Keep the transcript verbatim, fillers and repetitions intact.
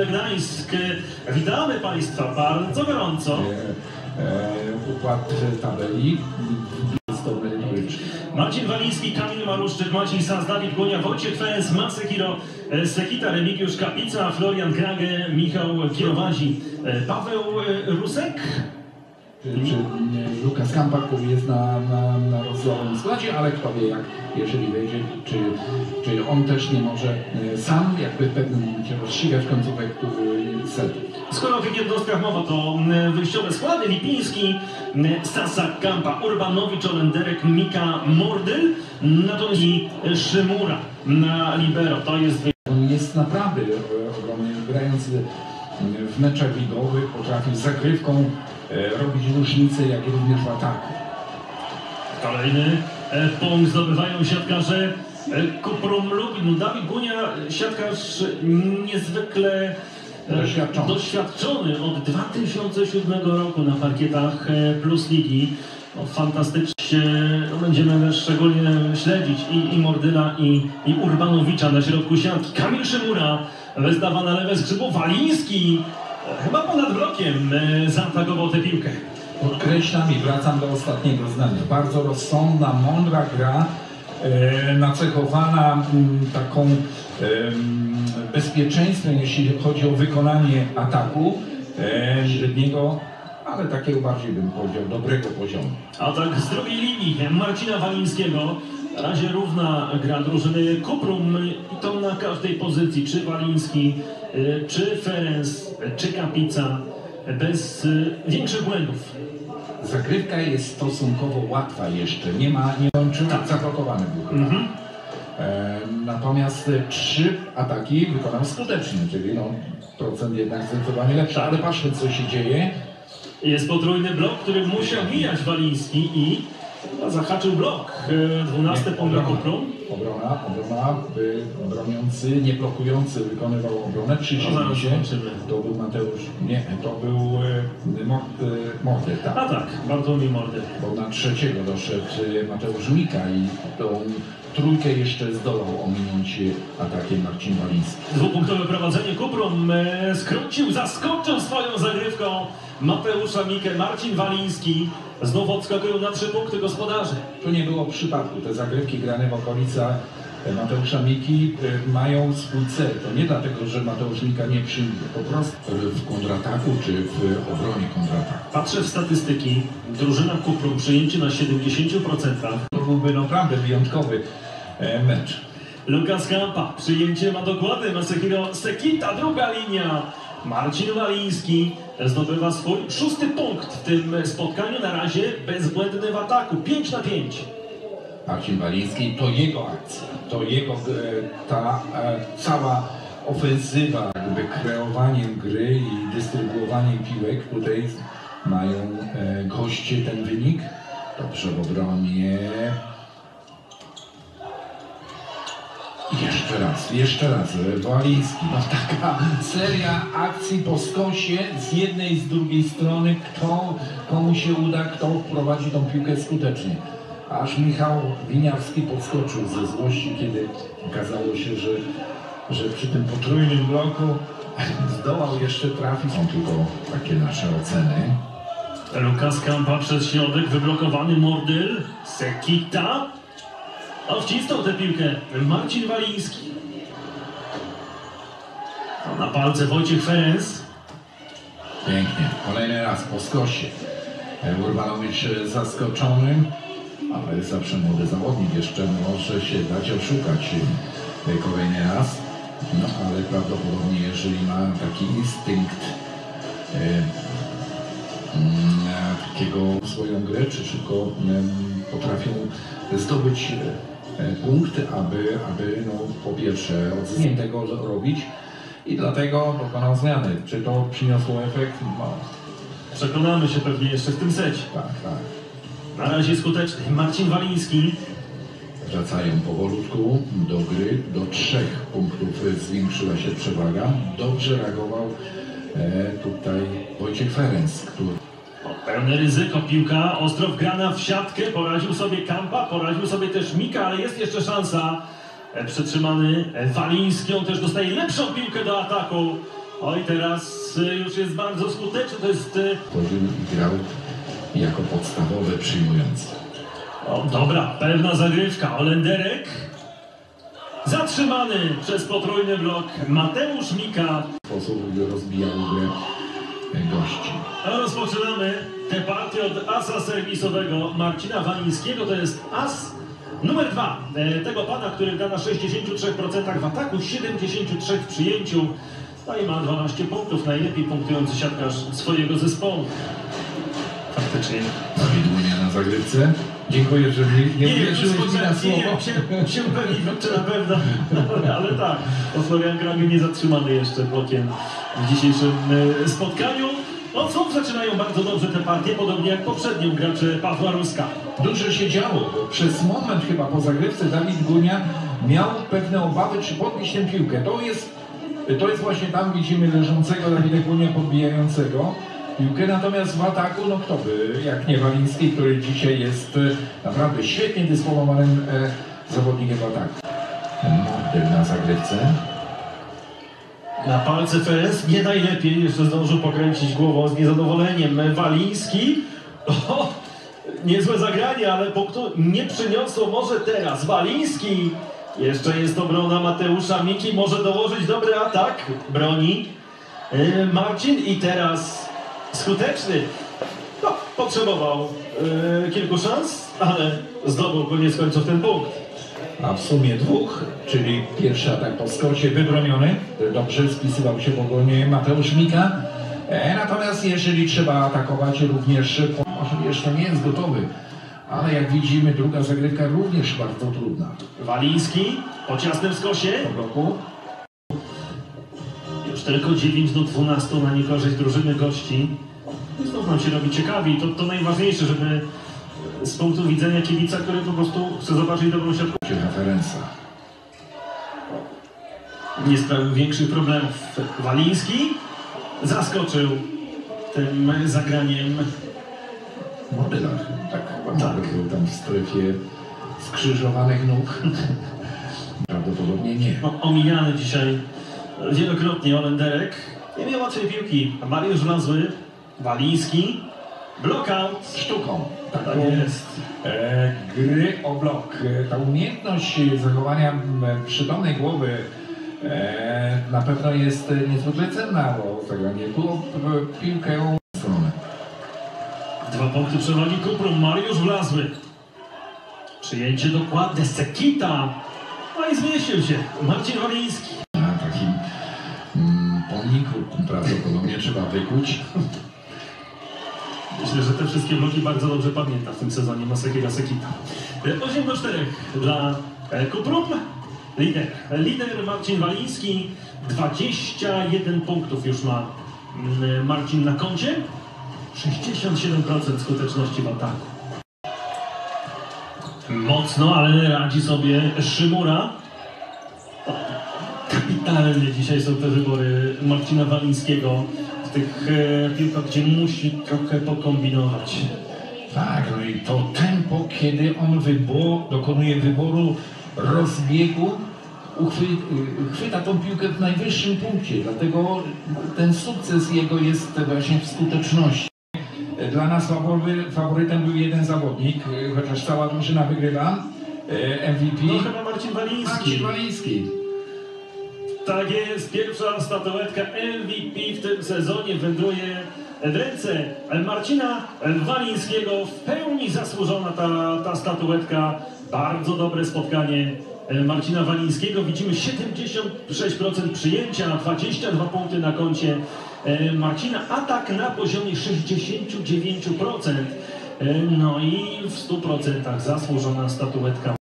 Gdańsk. Witamy Państwa bardzo gorąco. Układ tabeli. Marcin Waliński, Kamil Maruszczyk, Maciej Sas, Dawid Głonia, Wojciech Ferenc, Masehiro Sekita, Remigiusz Kapica, Florian Krage, Michał Kierowazi, Paweł Rusek. Czy, czy Lukas Kampa, który jest na, na, na rozdziałowym składzie, ale kto wie, jak, jeżeli wejdzie, czy, czy on też nie może sam jakby w pewnym momencie rozstrzygać końcówek setu. Skoro o tych jednostkach mowa, to wyjściowe składy: Lipiński, Stasak, Kampa, Urbanowicz, Olenderek, Mika, Mordyl, natomiast i Szymura na libero. To jest On jest naprawdę ogromny, grając w meczach ligowych, potrafi z zagrywką robić różnicę, jak i również w ataku. Kolejny punkt zdobywają siatkarze Kuprum Lubin. Dawid Głonia, siatkarz niezwykle doświadczony. doświadczony od dwa tysiące siódmego roku na parkietach Plus Ligi. No, fantastycznie, no, będziemy szczególnie śledzić i, i Mordyla, i, i Urbanowicza na środku siatki. Kamil Szymura wystawa na lewe skrzydło. Waliński chyba ponad blokiem zaatakował tę piłkę. Podkreślam i wracam do ostatniego zdania. Bardzo rozsądna, mądra gra, e, nacechowana m, taką e, bezpieczeństwem, jeśli chodzi o wykonanie ataku e, średniego, ale takiego bardziej, bym powiedział, dobrego poziomu. A tak z drugiej linii Marcina Walińskiego. Na razie równa gra drużyny Kuprum i to na każdej pozycji. Czy Waliński, czy Ferenc, czy Kapica. Bez większych błędów. Zagrywka jest stosunkowo łatwa jeszcze. Nie ma, nie łączymy, tak. Zablokowany był. Mhm. E, natomiast trzy ataki wykonał skutecznie, czyli no, procent jednak zdecydowanie lepszy. Ale patrzmy, co się dzieje. Jest potrójny blok, który musiał mijać Waliński i zahaczył blok. dwunasty punkt Kuprum. Obrona, obrona, by broniący, nie blokujący wykonywał obronę. Przyjrzyjmy się. To był Mateusz, nie, to był Mordy, tak. A tak, Bartłomiej Mordy. Bo na trzeciego doszedł Mateusz Mika i tą trójkę jeszcze zdołał ominąć atakiem Marcin Waliński. Dwupunktowe prowadzenie Kuprum skrócił, zaskoczył swoją zagrywką Mateusza Mikę. Marcin Waliński znowu odskakują na trzy punkty gospodarze. Tu nie było przypadku. Te zagrywki grane w okolicach Mateusza Miki mają swój cel. To nie dlatego, że Mateusz Mika nie przyjmie, po prostu w kontrataku czy w obronie kontrataku. Patrzę w statystyki. Drużyna Kuprum przyjęcie na siedemdziesięciu procentach. To byłby naprawdę wyjątkowy mecz. Lukas Kampa, przyjęcie ma dokładnie Masehiro Sekita, druga linia. Marcin Waliński zdobywa swój szósty punkt w tym spotkaniu, na razie bezbłędny w ataku, pięć na pięć. Marcin Waliński, to jego akcja, to jego ta e, cała ofensywa, jakby kreowaniem gry i dystrybuowaniem piłek, tutaj mają e, goście ten wynik. Dobrze w obronie. Jeszcze raz, jeszcze raz, Waliński, no taka seria akcji po skosie z jednej i z drugiej strony, kto, komu się uda, kto prowadzi tą piłkę skutecznie. Aż Michał Winiarski podskoczył ze złości, kiedy okazało się, że, że przy tym potrójnym bloku zdołał jeszcze trafić. Są tylko takie nasze oceny. Lukas Kampa przez środek, wyblokowany Mordyl, Sekita. A wcisnął tę piłkę Marcin Waliński. Na palce Wojciech Ferenc. Pięknie. Kolejny raz po skosie. Urbanowicz zaskoczony, ale zawsze młody zawodnik jeszcze może się dać oszukać kolejny raz. No ale prawdopodobnie, jeżeli ma taki instynkt e, e, takiego swoją grę, czy szybko e, potrafią zdobyć punkty, aby, aby no, po pierwsze odzyskać tego robić i dlatego dokonał zmiany. Czy to przyniosło efekt? No. Przekonamy się pewnie jeszcze w tym secie. Tak, tak. Na razie skuteczny Marcin Waliński. Wracają powolutku do gry. Do trzech punktów zwiększyła się przewaga. Dobrze reagował e, tutaj Wojciech Ferenc, który... Pełne ryzyko, piłka ostro wgrana w siatkę, poradził sobie Kampa, poradził sobie też Mika, ale jest jeszcze szansa. Przetrzymany Waliński, on też dostaje lepszą piłkę do ataku. Oj, teraz y, już jest bardzo skuteczny, to jest... Y... Wchodził i grał jako podstawowy przyjmujący. O, dobra, pewna zagrywka. Olenderek zatrzymany przez potrójny blok. Mateusz Mika. W sposób rozbijał grę gości. A rozpoczynamy tę partię od asa serwisowego Marcina Walińskiego. To jest as numer dwa tego pana, który gra na sześćdziesięciu trzech procentach w ataku, siedemdziesięciu trzech w przyjęciu. No i ma dwanaście punktów, najlepiej punktujący siatkarz swojego zespołu. Faktycznie. Dawid Łunia na zagrywce. Dziękuję, że nie, nie uwierzyłeś mi na słowo. Nie, się, się upewnić, czy na pewno, ale tak, Florian Grabie nie zatrzymany jeszcze blokiem w dzisiejszym spotkaniu. No co, zaczynają bardzo dobrze te partie, podobnie jak poprzednią gracze Pawła Ruska. Dużo się działo, bo przez moment chyba po zagrywce Dawid Gunia miał pewne obawy, czy podbić tę piłkę. To jest, to jest właśnie tam, widzimy leżącego Dawida Gunia podbijającego piłkę, natomiast w ataku, no kto by, jak nie Waliński, który dzisiaj jest naprawdę świetnie dysponowanym e, zawodnikiem w ataku. Mordyl na zagrywce. Na palce F S nie najlepiej, jeszcze zdążył pokręcić głową z niezadowoleniem. Waliński, o, niezłe zagranie, ale punktu nie przyniosło. Może teraz Waliński, jeszcze jest obrona Mateusza Miki, może dołożyć dobry atak, broni yy, Marcin i teraz skuteczny. No, potrzebował yy, kilku szans, ale zdobył koniec końców ten punkt. A w sumie dwóch, czyli pierwszy atak po skocie wybroniony, dobrze spisywał się w obronie Mateusz Mika. E, natomiast jeżeli trzeba atakować również, może jeszcze nie jest gotowy, ale jak widzimy druga zagrywka również bardzo trudna. Waliński po ciasnym skosie. Po bloku. Już tylko dziewięć do dwunastu na niekorzyść drużyny gości. I znów nam się robi ciekawi. To, to najważniejsze, żeby z punktu widzenia kibica, który po prostu chce zobaczyć dobrą siatkę. Referencja. Nie sprawił większych problemów. Waliński zaskoczył tym zagraniem. Modelar, tak chyba Tak. był tam w strefie skrzyżowanych nóg. Prawdopodobnie nie. No, omijany dzisiaj wielokrotnie Olenderek. Nie miał łatwej piłki. Mariusz Wlazły, Waliński, blokout. Sztuką. Tak Taką jest. e, gry o blok. E, Ta umiejętność zachowania m, przytomnej głowy e, na pewno jest niezwykle cenna, bo zagranie było w piłkę w stronę. Dwa punkty przewagi Kuprum. Mariusz Wlazły. Przyjęcie dokładne. Sekita. No i zmieścił się. Marcin Waliński. Na takim mm, pomniku prawdopodobnie trzeba wykuć. Myślę, że te wszystkie bloki bardzo dobrze pamięta w tym sezonie Masakiera Sekita. osiem do czterech dla Kuprum. Lider. Lider Marcin Waliński. dwadzieścia jeden punktów już ma mm, Marcin na koncie. sześćdziesiąt siedem procent skuteczności w ataku. Mocno, ale radzi sobie Szymura. Kapitalne dzisiaj są te wybory Marcina Walińskiego w tych e, piłkach, gdzie musi trochę pokombinować. Tak, no i to tempo, kiedy on wybor, dokonuje wyboru rozbiegu, uchwy, chwyta tą piłkę w najwyższym punkcie, dlatego ten sukces jego jest właśnie w skuteczności. Dla nas fawory, faworytem był jeden zawodnik, chociaż cała drużyna wygrywa, M V P. No chyba Marcin Waliński. Marcin Waliński. Tak jest, pierwsza statuetka M V P w tym sezonie wędruje w ręce Marcina Walińskiego. W pełni zasłużona ta, ta statuetka. Bardzo dobre spotkanie Marcina Walińskiego. Widzimy siedemdziesiąt sześć procent przyjęcia, dwadzieścia dwa punkty na koncie Marcina. Atak na poziomie sześćdziesiąt dziewięć procent. No i w stu procentach zasłużona statuetka.